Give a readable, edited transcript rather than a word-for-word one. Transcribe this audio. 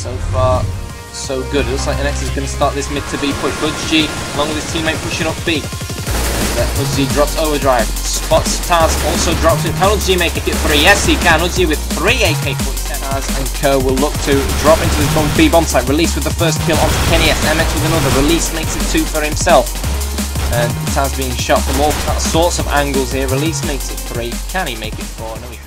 So far, so good. It looks like Anexis is going to start this mid to B push. HudzG, along with his teammate, pushing up B. HudzG drops overdrive. Spots Taz, also drops it. Can HudzG make it 3? Yes, he can. HudzG with 3 AK-47. Taz and Kerr will look to drop into this B bomb site. Release with the first kill onto Kenny S. MX with another. Release makes it 2 for himself. And Taz being shot from all sorts of angles here. Release makes it 3. Can he make it 4? No, he